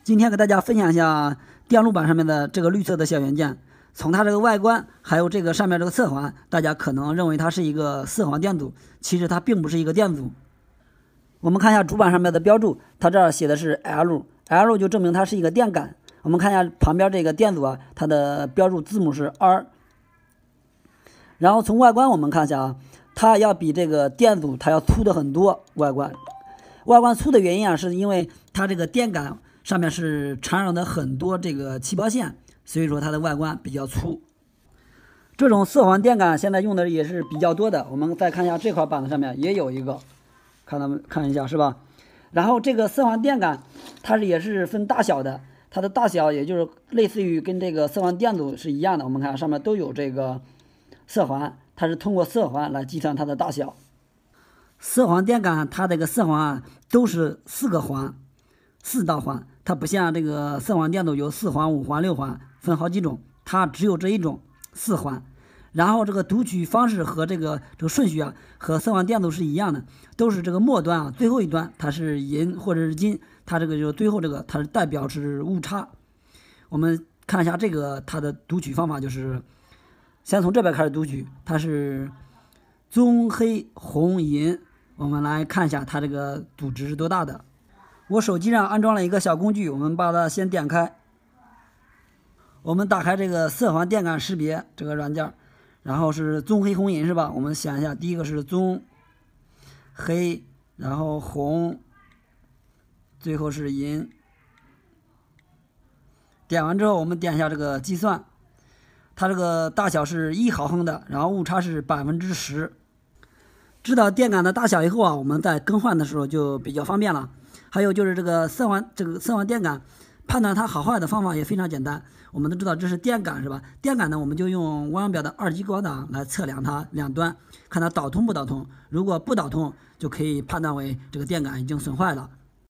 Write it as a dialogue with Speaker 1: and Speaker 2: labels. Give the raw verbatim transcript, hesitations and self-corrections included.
Speaker 1: 今天给大家分享一下电路板上面的这个绿色的小元件。从它这个外观，还有这个上面这个侧环，大家可能认为它是一个四环电阻，其实它并不是一个电阻。我们看一下主板上面的标注，它这儿写的是 L，L 就证明它是一个电感。我们看一下旁边这个电阻啊，它的标注字母是 R。然后从外观我们看一下啊，它要比这个电阻它要粗的很多。外观，外观粗的原因啊，是因为它这个电感上面是缠绕的很多这个气泡线，所以说它的外观比较粗。这种四环电感现在用的也是比较多的。我们再看一下这块板子上面也有一个，看到看一下是吧？然后这个四环电感它是也是分大小的，它的大小也就是类似于跟这个四环电阻是一样的。我们看上面都有这个色环，它是通过色环来计算它的大小。四环电感它这个四环啊都是四个环，四道环，它不像这个四环电阻有四环、五环、六环，分好几种，它只有这一种四环。然后这个读取方式和这个这个顺序啊，和四环电阻是一样的，都是这个末端啊，最后一端它是银或者是金，它这个就最后这个它是代表是误差。我们看一下这个它的读取方法，就是先从这边开始读取，它是棕黑红银。我们来看一下它这个阻值是多大的。我手机上安装了一个小工具，我们把它先点开。我们打开这个四环电感识别这个软件，然后是棕黑红银是吧？我们想一下，第一个是棕黑，然后红，最后是银。点完之后，我们点一下这个计算，它这个大小是一毫亨的，然后误差是百分之十。知道电感的大小以后啊，我们在更换的时候就比较方便了。还有就是这个四环这个四环电感判断它好坏的方法也非常简单。我们都知道这是电感是吧？电感呢，我们就用汪洋表的二级高档来测量它两端，看它导通不导通。如果不导通，就可以判断为这个电感已经损坏了。